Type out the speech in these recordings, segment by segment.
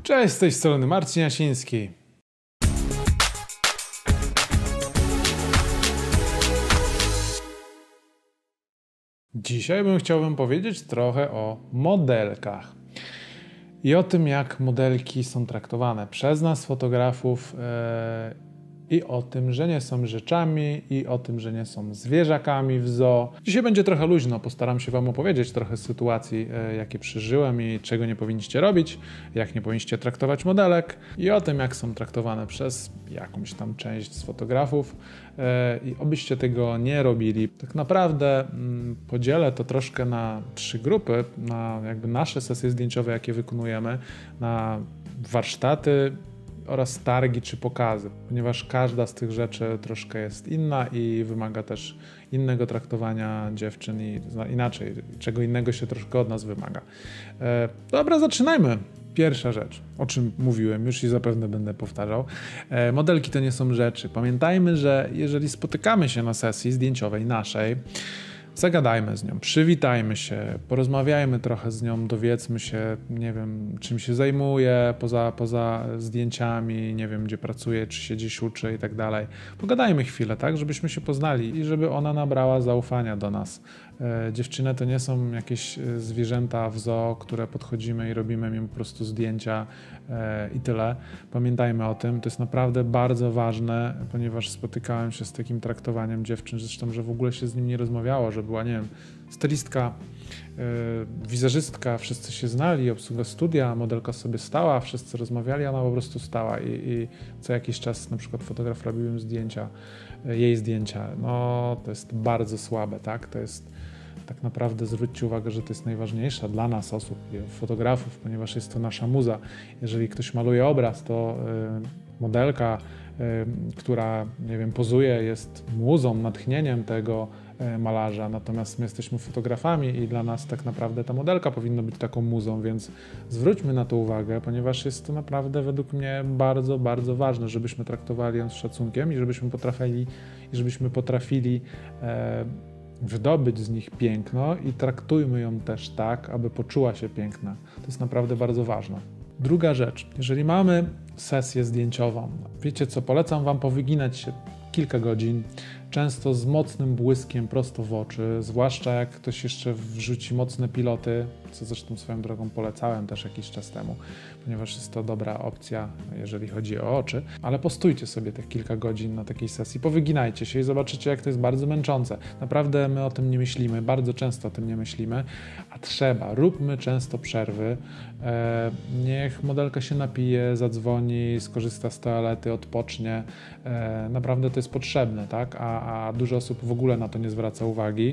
Cześć, z tej strony Marcin Jasiński. Dzisiaj chciałbym powiedzieć trochę o modelkach i o tym, jak modelki są traktowane przez nas, fotografów, i o tym, że nie są rzeczami, i o tym, że nie są zwierzakami w zoo. Dzisiaj będzie trochę luźno, postaram się Wam opowiedzieć trochę sytuacji, jakie przeżyłem i czego nie powinniście robić, jak nie powinniście traktować modelek i o tym, jak są traktowane przez jakąś tam część z fotografów i obyście tego nie robili. Tak naprawdę podzielę to troszkę na 3 grupy, na jakby nasze sesje zdjęciowe, jakie wykonujemy, na warsztaty oraz targi czy pokazy, ponieważ każda z tych rzeczy troszkę jest inna i wymaga też innego traktowania dziewczyn i inaczej, czego innego się troszkę od nas wymaga. Dobra, zaczynajmy. Pierwsza rzecz, o czym mówiłem już i zapewne będę powtarzał. Modelki to nie są rzeczy. Pamiętajmy, że jeżeli spotykamy się na sesji zdjęciowej naszej, zagadajmy z nią, przywitajmy się, porozmawiajmy trochę z nią, dowiedzmy się, nie wiem, czym się zajmuje poza zdjęciami, nie wiem, gdzie pracuje, czy się gdzieś uczy i tak dalej. Pogadajmy chwilę, tak, żebyśmy się poznali i żeby ona nabrała zaufania do nas. Dziewczyny to nie są jakieś zwierzęta w zoo, które podchodzimy i robimy im po prostu zdjęcia i tyle. Pamiętajmy o tym, to jest naprawdę bardzo ważne, ponieważ spotykałem się z takim traktowaniem dziewczyn, zresztą, że w ogóle się z nim nie rozmawiało, że była, nie wiem, stylistka, wizerzystka, wszyscy się znali, obsługa studia, modelka sobie stała, wszyscy rozmawiali, ona po prostu stała i co jakiś czas na przykład fotograf robił im zdjęcia, jej zdjęcia. No to jest bardzo słabe, tak? To jest tak naprawdę, zwróćcie uwagę, że to jest najważniejsza dla nas osób, fotografów, ponieważ jest to nasza muza. Jeżeli ktoś maluje obraz, to modelka, która, nie wiem, pozuje, jest muzą, natchnieniem tego malarza, natomiast my jesteśmy fotografami i dla nas tak naprawdę ta modelka powinna być taką muzą, więc zwróćmy na to uwagę, ponieważ jest to naprawdę według mnie bardzo, bardzo ważne, żebyśmy traktowali ją z szacunkiem i żebyśmy potrafili wydobyć z nich piękno i traktujmy ją też tak, aby poczuła się piękna. To jest naprawdę bardzo ważne. Druga rzecz, jeżeli mamy sesję zdjęciową, wiecie co, polecam Wam powyginać się kilka godzin, często z mocnym błyskiem prosto w oczy, zwłaszcza jak ktoś jeszcze wrzuci mocne piloty, co zresztą swoją drogą polecałem też jakiś czas temu, ponieważ jest to dobra opcja, jeżeli chodzi o oczy, ale postójcie sobie te kilka godzin na takiej sesji, powyginajcie się i zobaczycie, jak to jest bardzo męczące. Naprawdę my o tym nie myślimy, bardzo często o tym nie myślimy, a trzeba, róbmy często przerwy, niech modelka się napije, zadzwoni, skorzysta z toalety, odpocznie, naprawdę to jest potrzebne, tak? A dużo osób w ogóle na to nie zwraca uwagi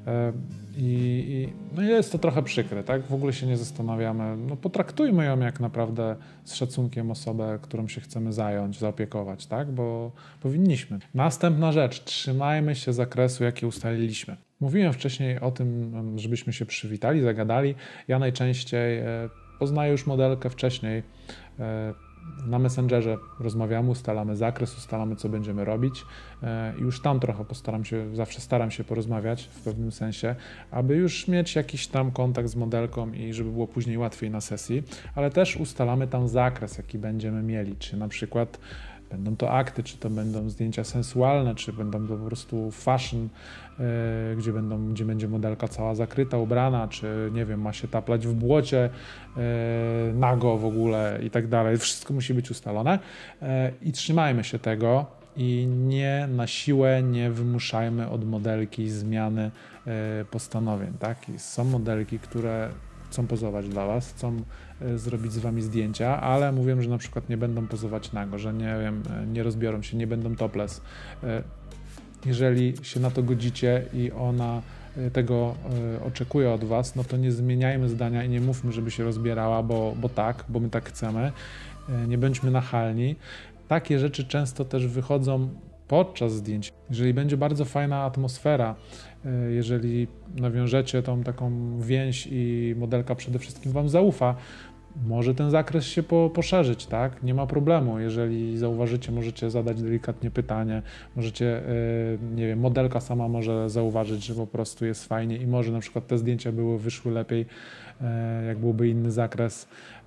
no jest to trochę przykre, tak? W ogóle się nie zastanawiamy, no potraktujmy ją jak naprawdę z szacunkiem osobę, którą się chcemy zająć, zaopiekować, tak? Bo powinniśmy. Następna rzecz, trzymajmy się zakresu, jaki ustaliliśmy. Mówiłem wcześniej o tym, żebyśmy się przywitali, zagadali. Ja najczęściej poznaję już modelkę wcześniej, na Messengerze rozmawiamy, ustalamy zakres, ustalamy, co będziemy robić i już tam trochę zawsze staram się porozmawiać w pewnym sensie, aby już mieć jakiś tam kontakt z modelką i żeby było później łatwiej na sesji, ale też ustalamy tam zakres, jaki będziemy mieli, czy na przykład będą to akty, czy to będą zdjęcia sensualne, czy będą to po prostu fashion, gdzie będzie modelka cała zakryta, ubrana, czy nie wiem, ma się taplać w błocie, nago w ogóle i tak dalej. Wszystko musi być ustalone i trzymajmy się tego i nie na siłę nie wymuszajmy od modelki zmiany postanowień. Tak? I są modelki, które chcą pozować dla Was, chcą zrobić z Wami zdjęcia, ale mówią, że na przykład nie będą pozować nago, że nie wiem, nie rozbiorą się, nie będą topless. Jeżeli się na to godzicie i ona tego oczekuje od Was, no to nie zmieniajmy zdania i nie mówmy, żeby się rozbierała, bo my tak chcemy. Nie bądźmy nachalni. Takie rzeczy często też wychodzą podczas zdjęć. Jeżeli będzie bardzo fajna atmosfera, jeżeli nawiążecie tą taką więź i modelka przede wszystkim Wam zaufa, może ten zakres się poszerzyć, tak? Nie ma problemu. Jeżeli zauważycie, możecie zadać delikatnie pytanie, możecie, nie wiem, modelka sama może zauważyć, że po prostu jest fajnie i może na przykład te zdjęcia wyszły lepiej, jak byłby inny zakres.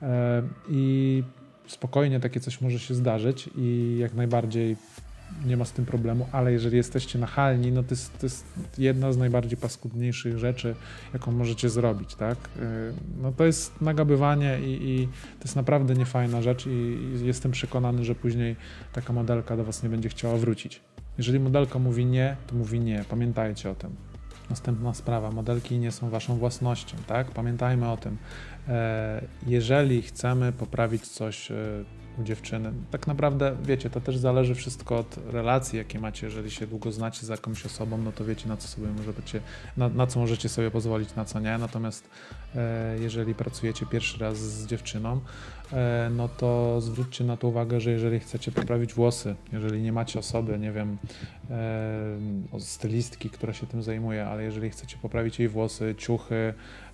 I spokojnie takie coś może się zdarzyć i jak najbardziej nie ma z tym problemu, ale jeżeli jesteście nachalni, no to jest jedna z najbardziej paskudniejszych rzeczy, jaką możecie zrobić, tak? No to jest nagabywanie i to jest naprawdę niefajna rzecz i jestem przekonany, że później taka modelka do was nie będzie chciała wrócić. Jeżeli modelka mówi nie, to mówi nie. Pamiętajcie o tym. Następna sprawa, modelki nie są waszą własnością, tak? Pamiętajmy o tym. Jeżeli chcemy poprawić coś u dziewczyny, tak naprawdę, wiecie, to też zależy wszystko od relacji, jakie macie. Jeżeli się długo znacie z jakąś osobą, no to wiecie, na co sobie na co możecie sobie pozwolić, na co nie. Natomiast jeżeli pracujecie pierwszy raz z dziewczyną, no to zwróćcie na to uwagę, że jeżeli chcecie poprawić włosy, jeżeli nie macie osoby, nie wiem, stylistki, która się tym zajmuje, ale jeżeli chcecie poprawić jej włosy, ciuchy,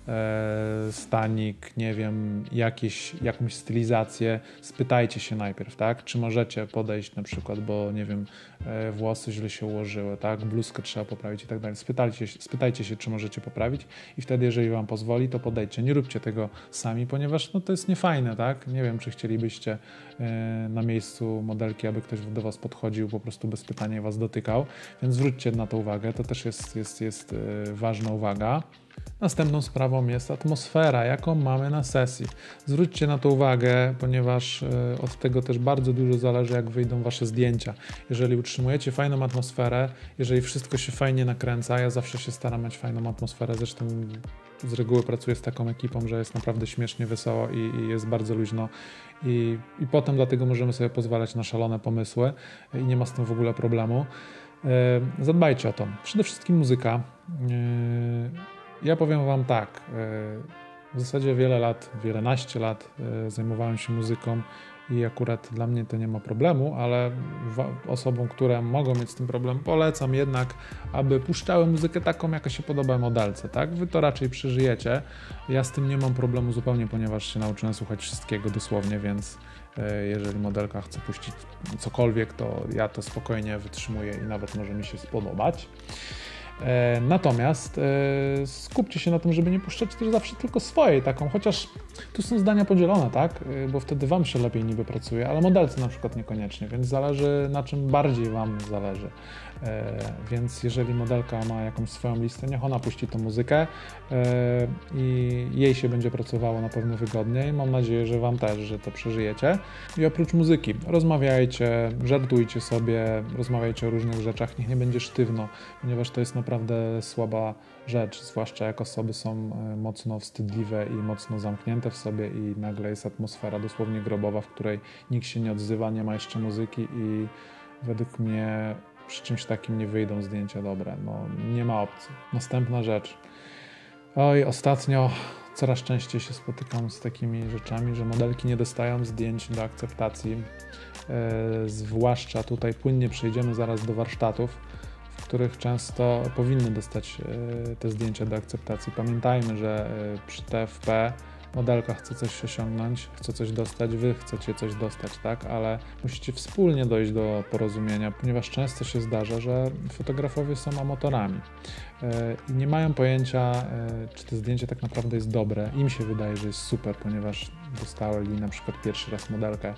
stanik, nie wiem, jakąś stylizację, spytajcie się najpierw, tak? Czy możecie podejść na przykład, bo nie wiem, włosy źle się ułożyły, tak? Bluzkę trzeba poprawić i tak dalej. Spytajcie się, czy możecie poprawić i wtedy, jeżeli wam pozwoli, to podejdźcie. Nie róbcie tego sami, ponieważ no, to jest niefajne, tak? Nie wiem, czy chcielibyście na miejscu modelki, aby ktoś do was podchodził po prostu bez pytania i was dotykał, więc zwróćcie na to uwagę. To też jest ważna uwaga. Następną sprawą jest atmosfera, jaką mamy na sesji. Zwróćcie na to uwagę, ponieważ od tego też bardzo dużo zależy, jak wyjdą wasze zdjęcia. Jeżeli utrzymujecie fajną atmosferę, jeżeli wszystko się fajnie nakręca, ja zawsze się staram mieć fajną atmosferę, zresztą z reguły pracuję z taką ekipą, że jest naprawdę śmiesznie, wesoło i jest bardzo luźno i potem dlatego możemy sobie pozwalać na szalone pomysły i nie ma z tym w ogóle problemu. Zadbajcie o to. Przede wszystkim muzyka. Ja powiem wam tak, w zasadzie wielenaście lat zajmowałem się muzyką i akurat dla mnie to nie ma problemu, ale osobom, które mogą mieć z tym problem, polecam jednak, aby puszczały muzykę taką, jaka się podoba modelce, tak? Wy to raczej przeżyjecie. Ja z tym nie mam problemu zupełnie, ponieważ się nauczyłem słuchać wszystkiego dosłownie, więc jeżeli modelka chce puścić cokolwiek, to ja to spokojnie wytrzymuję i nawet może mi się spodobać. Natomiast skupcie się na tym, żeby nie puszczać też zawsze tylko swojej taką, chociaż tu są zdania podzielone, tak? Bo wtedy wam się lepiej niby pracuje, ale modelce na przykład niekoniecznie, więc zależy na czym bardziej wam zależy. Więc jeżeli modelka ma jakąś swoją listę, niech ona puści tą muzykę i jej się będzie pracowało na pewno wygodniej. Mam nadzieję, że wam też, że to przeżyjecie. I oprócz muzyki rozmawiajcie, żartujcie sobie, rozmawiajcie o różnych rzeczach, niech nie będzie sztywno, ponieważ to jest naprawdę słaba rzecz, zwłaszcza jak osoby są mocno wstydliwe i mocno zamknięte w sobie i nagle jest atmosfera dosłownie grobowa, w której nikt się nie odzywa, nie ma jeszcze muzyki i według mnie przy czymś takim nie wyjdą zdjęcia dobre. No, nie ma opcji. Następna rzecz. Oj, ostatnio coraz częściej się spotykam z takimi rzeczami, że modelki nie dostają zdjęć do akceptacji. Zwłaszcza tutaj płynnie przejdziemy zaraz do warsztatów, w których często powinny dostać te zdjęcia do akceptacji. Pamiętajmy, że przy TFP modelka chce coś osiągnąć, chce coś dostać, wy chcecie coś dostać, tak? Ale musicie wspólnie dojść do porozumienia, ponieważ często się zdarza, że fotografowie są amatorami i nie mają pojęcia, czy to zdjęcie tak naprawdę jest dobre. Im się wydaje, że jest super, ponieważ dostali na przykład pierwszy raz modelkę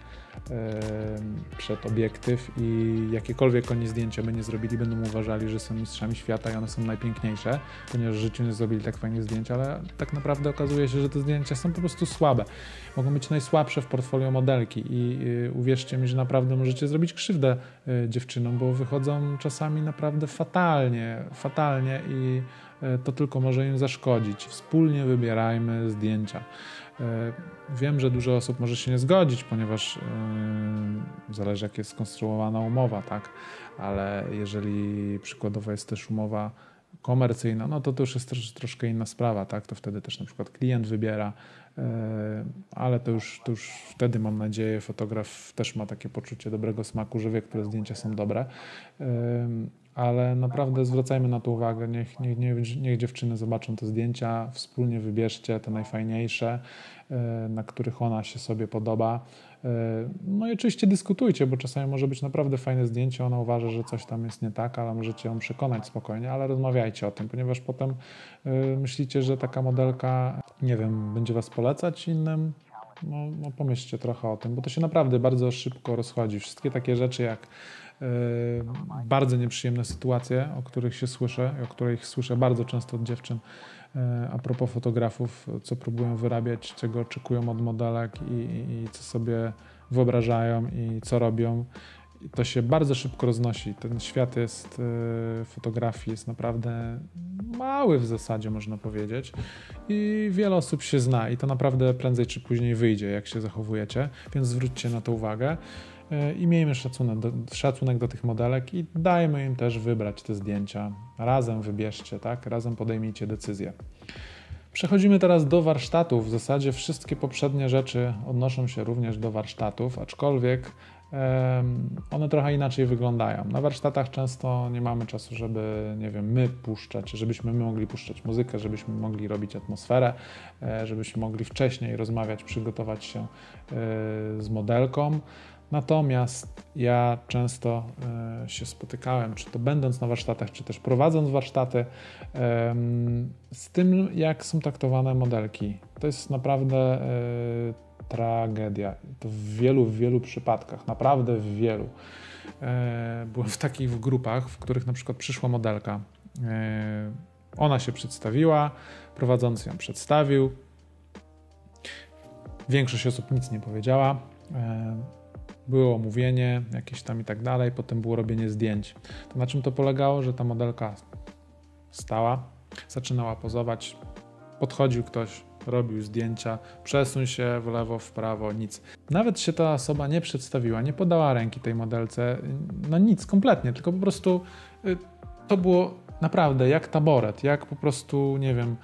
przed obiektyw i jakiekolwiek oni zdjęcia by nie zrobili, będą uważali, że są mistrzami świata i one są najpiękniejsze, ponieważ w życiu nie zrobili tak fajnych zdjęć, ale tak naprawdę okazuje się, że te zdjęcia są po prostu słabe. Mogą być najsłabsze w portfolio modelki i uwierzcie mi, że naprawdę możecie zrobić krzywdę dziewczynom, bo wychodzą czasami naprawdę fatalnie i to tylko może im zaszkodzić. Wspólnie wybierajmy zdjęcia. Wiem, że dużo osób może się nie zgodzić, ponieważ zależy, jak jest skonstruowana umowa, tak? Ale jeżeli przykładowo jest też umowa komercyjna, no to już jest troszkę inna sprawa, tak? To wtedy też na przykład klient wybiera, ale to już wtedy mam nadzieję fotograf też ma takie poczucie dobrego smaku, że wie, które zdjęcia są dobre. ale naprawdę zwracajmy na to uwagę. Niech dziewczyny zobaczą te zdjęcia, wspólnie wybierzcie te najfajniejsze, na których ona się sobie podoba. No i oczywiście dyskutujcie, bo czasami może być naprawdę fajne zdjęcie, ona uważa, że coś tam jest nie tak, ale możecie ją przekonać spokojnie, ale rozmawiajcie o tym, ponieważ potem myślicie, że taka modelka, nie wiem, będzie was polecać innym. No pomyślcie trochę o tym, bo to się naprawdę bardzo szybko rozchodzi. Wszystkie takie rzeczy jak bardzo nieprzyjemne sytuacje, o których się słyszę, o których słyszę bardzo często od dziewczyn, a propos fotografów, co próbują wyrabiać, czego oczekują od modelek i co sobie wyobrażają i co robią. I to się bardzo szybko roznosi. Ten świat jest fotografii jest naprawdę mały w zasadzie, można powiedzieć. I wiele osób się zna i to naprawdę prędzej czy później wyjdzie, jak się zachowujecie, więc zwróćcie na to uwagę. I miejmy szacunek do tych modelek i dajmy im też wybrać te zdjęcia. Razem wybierzcie, tak? Razem podejmijcie decyzję. Przechodzimy teraz do warsztatów. W zasadzie wszystkie poprzednie rzeczy odnoszą się również do warsztatów, aczkolwiek one trochę inaczej wyglądają. Na warsztatach często nie mamy czasu, żeby, nie wiem, my puszczać, żebyśmy my mogli puszczać muzykę, żebyśmy mogli robić atmosferę, żebyśmy mogli wcześniej rozmawiać, przygotować się z modelką. Natomiast ja często się spotykałem, czy to będąc na warsztatach, czy też prowadząc warsztaty, z tym, jak są traktowane modelki. To jest naprawdę tragedia. To w wielu przypadkach, naprawdę w wielu. Byłem w takich grupach, w których na przykład przyszła modelka. Ona się przedstawiła, prowadzący ją przedstawił. Większość osób nic nie powiedziała. Było omówienie jakieś tam i tak dalej, potem było robienie zdjęć. To na czym to polegało? Że ta modelka stała, zaczynała pozować, podchodził ktoś, robił zdjęcia, przesuń się w lewo, w prawo, nic. Nawet się ta osoba nie przedstawiła, nie podała ręki tej modelce, no nic, kompletnie, tylko po prostu to naprawdę jak taboret, jak po prostu, nie wiem,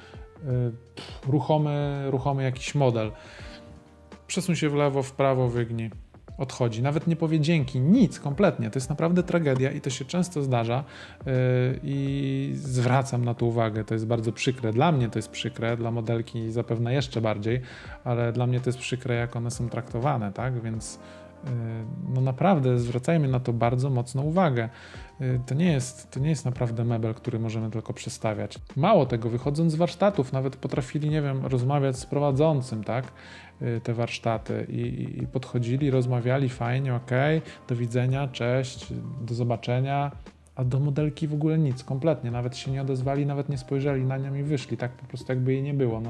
ruchomy jakiś model. Przesuń się w lewo, w prawo, wygnij. Odchodzi. Nawet nie powie dzięki, nic, kompletnie. To jest naprawdę tragedia i to się często zdarza i zwracam na to uwagę. To jest bardzo przykre. Dla mnie to jest przykre, dla modelki zapewne jeszcze bardziej, ale dla mnie to jest przykre, jak one są traktowane, tak? Więc no naprawdę zwracajmy na to bardzo mocno uwagę. To nie jest naprawdę mebel, który możemy tylko przestawiać. Mało tego, wychodząc z warsztatów, nawet potrafili, nie wiem, rozmawiać z prowadzącym, tak? Te warsztaty i podchodzili, rozmawiali fajnie, okej, do widzenia, cześć, do zobaczenia, a do modelki w ogóle nic, kompletnie, nawet się nie odezwali, nawet nie spojrzeli na nią i wyszli, tak po prostu jakby jej nie było.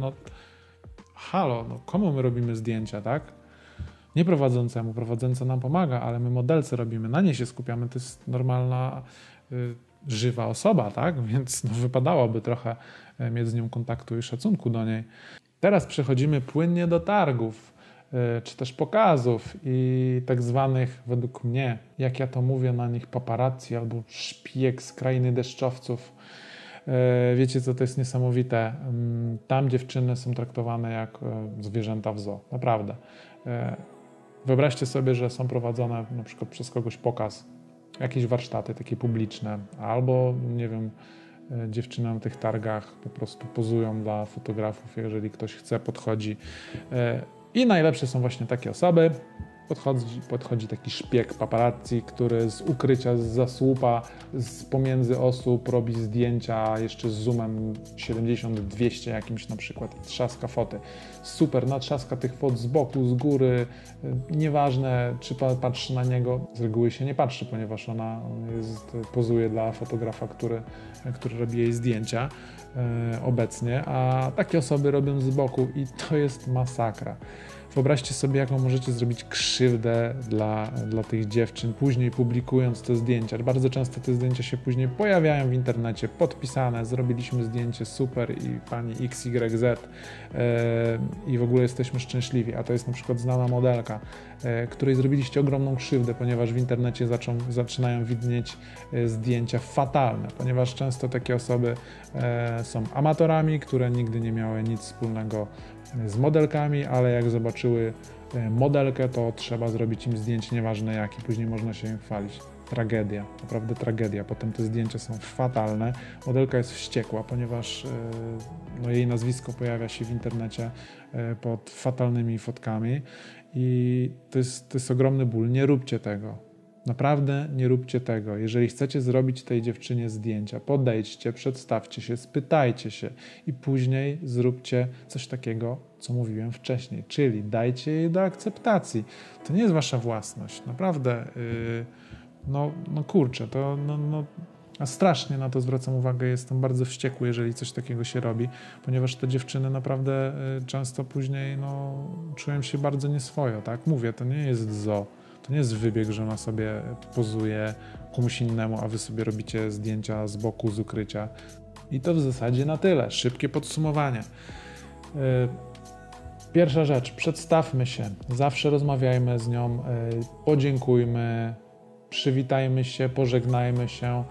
Halo, komu my robimy zdjęcia, tak? Nie prowadzącemu, prowadząca nam pomaga, ale my modelce robimy, na niej się skupiamy, to jest normalna, żywa osoba, tak? Więc wypadałoby trochę mieć z nią kontaktu i szacunku do niej. Teraz przechodzimy płynnie do targów, czy też pokazów i tak zwanych, według mnie, jak ja to mówię na nich, paparazzi albo szpieg z krainy deszczowców. Wiecie co, to jest niesamowite. Tam dziewczyny są traktowane jak zwierzęta w zoo, naprawdę. Wyobraźcie sobie, że są prowadzone na przykład przez kogoś pokaz, jakieś warsztaty takie publiczne, albo nie wiem, dziewczyny na tych targach po prostu pozują dla fotografów, jeżeli ktoś chce, podchodzi. I najlepsze są właśnie takie osoby. Podchodzi taki szpieg paparazzi, który z ukrycia, z zasłupa, z pomiędzy osób robi zdjęcia jeszcze z zoomem 70-200 jakimś na przykład i trzaska foty. Super, natrzaska tych fot z boku, z góry, nieważne czy patrzy na niego, z reguły się nie patrzy, ponieważ ona pozuje dla fotografa, który robi jej zdjęcia obecnie, a takie osoby robią z boku i to jest masakra. Wyobraźcie sobie, jaką możecie zrobić krzywdę dla tych dziewczyn, później publikując te zdjęcia. Bardzo często te zdjęcia się później pojawiają w internecie, podpisane, zrobiliśmy zdjęcie super i pani XYZ i w ogóle jesteśmy szczęśliwi, a to jest na przykład znana modelka, której zrobiliście ogromną krzywdę, ponieważ w internecie zaczynają widnieć zdjęcia fatalne, ponieważ często takie osoby są amatorami, które nigdy nie miały nic wspólnego z modelkami, ale jak zobaczyły modelkę, to trzeba zrobić im zdjęcie, nieważne jakie, później można się im chwalić. Tragedia, naprawdę tragedia. Potem te zdjęcia są fatalne. Modelka jest wściekła, ponieważ jej nazwisko pojawia się w internecie pod fatalnymi fotkami i to jest ogromny ból. Nie róbcie tego. Naprawdę nie róbcie tego. Jeżeli chcecie zrobić tej dziewczynie zdjęcia, podejdźcie, przedstawcie się, spytajcie się i później zróbcie coś takiego, co mówiłem wcześniej, czyli dajcie jej do akceptacji. To nie jest wasza własność. Naprawdę, kurczę, a strasznie na to zwracam uwagę. Jestem bardzo wściekły, jeżeli coś takiego się robi, ponieważ te dziewczyny naprawdę często później czują się bardzo nieswojo, tak? Mówię, to nie jest zoo. To nie jest wybieg, że ona sobie pozuje komuś innemu, a wy sobie robicie zdjęcia z boku, z ukrycia. I to w zasadzie na tyle. Szybkie podsumowanie. Pierwsza rzecz, przedstawmy się. Zawsze rozmawiajmy z nią, podziękujmy, przywitajmy się, pożegnajmy się,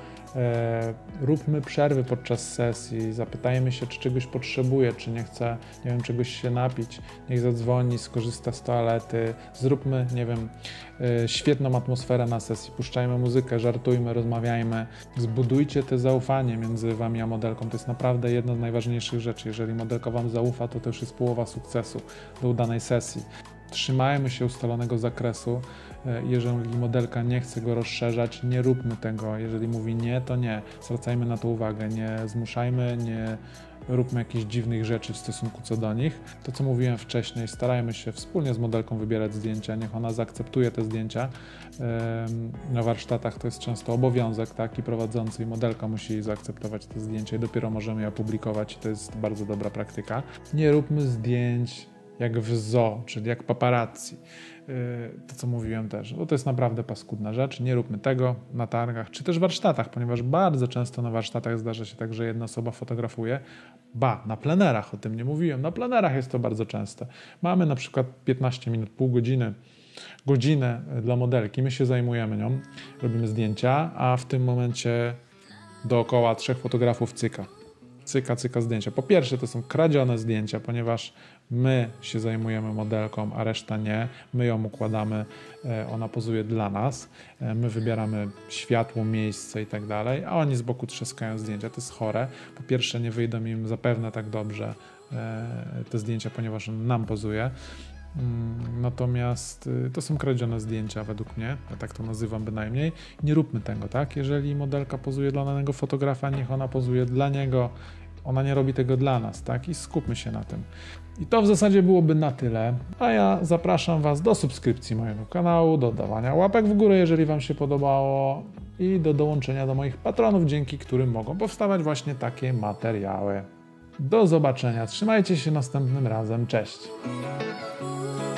róbmy przerwy podczas sesji, zapytajmy się, czy czegoś potrzebuje, czy nie chce, nie wiem, czegoś się napić, niech zadzwoni, skorzysta z toalety, zróbmy, nie wiem, świetną atmosferę na sesji, puszczajmy muzykę, żartujmy, rozmawiajmy, zbudujcie te zaufanie między wami a modelką, to jest naprawdę jedna z najważniejszych rzeczy, jeżeli modelka wam zaufa, to już jest połowa sukcesu do udanej sesji. Trzymajmy się ustalonego zakresu. Jeżeli modelka nie chce go rozszerzać, nie róbmy tego. Jeżeli mówi nie, to nie. Zwracajmy na to uwagę. Nie zmuszajmy, nie róbmy jakichś dziwnych rzeczy w stosunku co do nich. To, co mówiłem wcześniej, starajmy się wspólnie z modelką wybierać zdjęcia. Niech ona zaakceptuje te zdjęcia. Na warsztatach to jest często obowiązek, tak? I prowadzący, i modelka musi zaakceptować te zdjęcia i dopiero możemy je opublikować. To jest bardzo dobra praktyka. Nie róbmy zdjęć jak w zoo, czyli jak paparazzi. To, co mówiłem też, bo to jest naprawdę paskudna rzecz. Nie róbmy tego na targach, czy też warsztatach, ponieważ bardzo często na warsztatach zdarza się tak, że jedna osoba fotografuje. Na plenerach, o tym nie mówiłem, na plenerach jest to bardzo częste. Mamy na przykład 15 minut, pół godziny, godzinę dla modelki, my się zajmujemy nią, robimy zdjęcia, a w tym momencie dookoła 3 fotografów cyka zdjęcia. Po pierwsze, to są kradzione zdjęcia, ponieważ my się zajmujemy modelką, a reszta nie. My ją układamy, ona pozuje dla nas, my wybieramy światło, miejsce i tak dalej, a oni z boku trzaskają zdjęcia. To jest chore. Po pierwsze, nie wyjdą im zapewne tak dobrze te zdjęcia, ponieważ on nam pozuje. Natomiast to są kradzione zdjęcia według mnie, ja tak to nazywam bynajmniej. Nie róbmy tego, tak? Jeżeli modelka pozuje dla danego fotografa, niech ona pozuje dla niego. Ona nie robi tego dla nas, tak? I skupmy się na tym. I to w zasadzie byłoby na tyle. A ja zapraszam was do subskrypcji mojego kanału, do dawania łapek w górę, jeżeli wam się podobało i do dołączenia do moich patronów, dzięki którym mogą powstawać właśnie takie materiały. Do zobaczenia. Trzymajcie się następnym razem. Cześć!